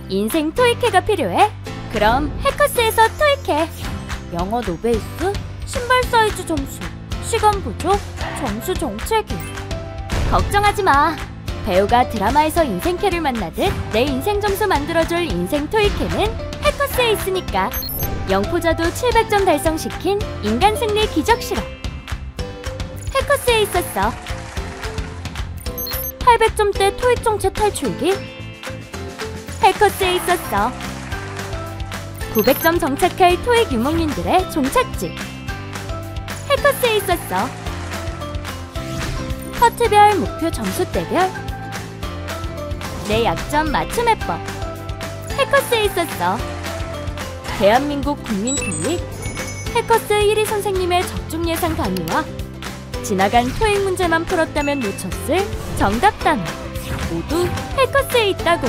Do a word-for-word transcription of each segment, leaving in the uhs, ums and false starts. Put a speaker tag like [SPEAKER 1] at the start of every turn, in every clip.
[SPEAKER 1] 인생 토익회가 필요해? 그럼 해커스에서 토익회. 영어 노베이스, 신발 사이즈 점수, 시간 부족, 점수 정체기. 걱정하지 마. 배우가 드라마에서 인생캐를 만나듯 내 인생 점수 만들어줄 인생 토익회는 해커스에 있으니까. 영포자도 칠백 점 달성시킨 인간 승리 기적 실험. 해커스에 있었어. 팔백 점대 토익 정체 탈출기. 해커스에 있었어. 구백 점 정착할 토익 유목민들의 종착지. 해커스에 있었어. 파트별 목표 점수대별. 내 약점 맞춤 해법. 해커스에 있었어. 대한민국 국민 토익. 해커스 일 위 선생님의 적중 예상 강의와 지나간 토익 문제만 풀었다면 놓쳤을 정답 단어 모두 해커스에 있다고.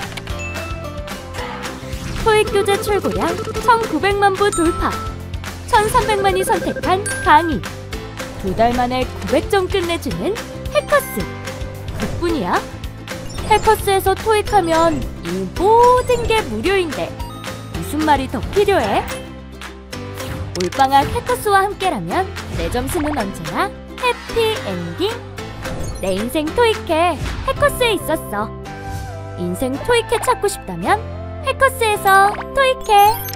[SPEAKER 1] 토익 교재 출고량 천구백만 부 돌파. 천삼백만이 선택한 강의. 두 달 만에 구백 점 끝내주는 해커스. 그뿐이야? 해커스에서 토익하면 이 모든 게 무료인데 무슨 말이 더 필요해? 올방학 해커스와 함께라면 내 점수는 언제나 해피엔딩. 내 인생 토익회 해커스에 있었어. 인생 토익회 찾고 싶다면 해커스에서 토익회.